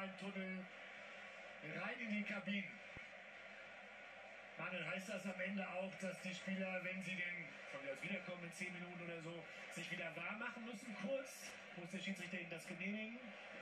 Elfenbeintunnel rein in die Kabinen. Manuel, heißt das am Ende auch, dass die Spieler, wenn sie von mir aus wiederkommen in 10 Minuten oder so, sich wieder warm machen müssen kurz? Muss der Schiedsrichter ihnen das genehmigen?